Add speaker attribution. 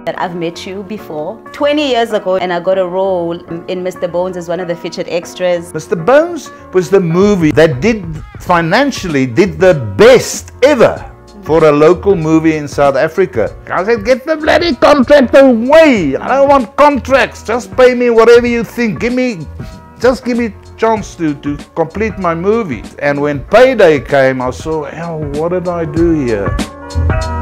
Speaker 1: that I've met you before 20 years ago, and I got a role in Mr. Bones as one of the featured extras.
Speaker 2: Mr. Bones was the movie that financially did the best ever for a local movie in South Africa. I said, get the bloody contract away. I don't want contracts. Just pay me whatever you think. Just give me chance to complete my movie. And when payday came, I saw, hell, what did I do here?